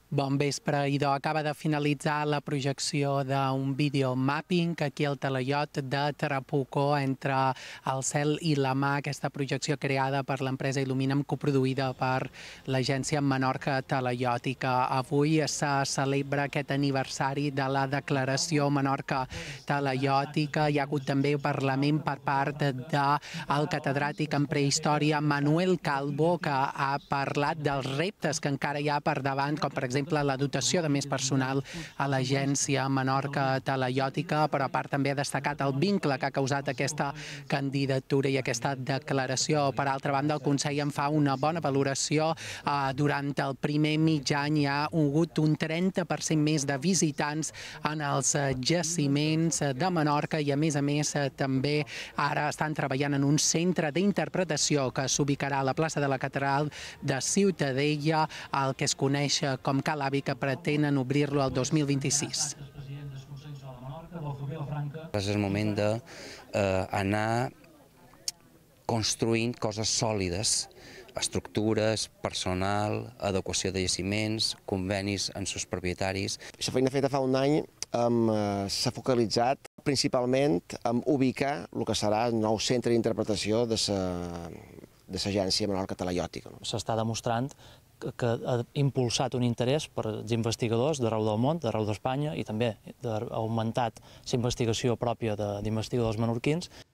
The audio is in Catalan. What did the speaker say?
Bon vespre, idò. Acaba de finalitzar la projecció d'un videomapping aquí al Talaiot de Tarapuco entre el cel i la mà, aquesta projecció creada per l'empresa Illuminam, coproduïda per l'agència Menorca Talaiòtica. Avui se celebra aquest aniversari de la declaració Menorca Talaiòtica. Hi ha hagut també parlament per part del catedràtic en prehistòria Manuel Calvo, que ha parlat dels reptes que encara hi ha per davant, com per exemple la dotació de més personal a l'agència Menorca Talaiòtica, però a part també ha destacat el vincle que ha causat aquesta candidatura i aquesta declaració. Per altra banda, el Consell en fa una bona valoració. Durant el primer mig any hi ha hagut un 30% més de visitants en els jaciments de Menorca i, a més, també ara estan treballant en un centre d'interpretació que s'ubicarà a la plaça de la Catedral de Ciutadella, el que es coneix com Cal Avi, que pretenen obrir-lo el 2026. És el moment d'anar construint coses sòlides, estructures, personal, adequació de jaciments, convenis amb els propietaris. La feina feta fa un any s'ha focalitzat principalment en ubicar el que serà el nou centre d'interpretació de l'agència Menorca Talaiòtica. S'està demostrant que ha impulsat un interès per els investigadors d'arreu del món, d'arreu d'Espanya, i també ha augmentat la investigació pròpia d'investigadors menorquins.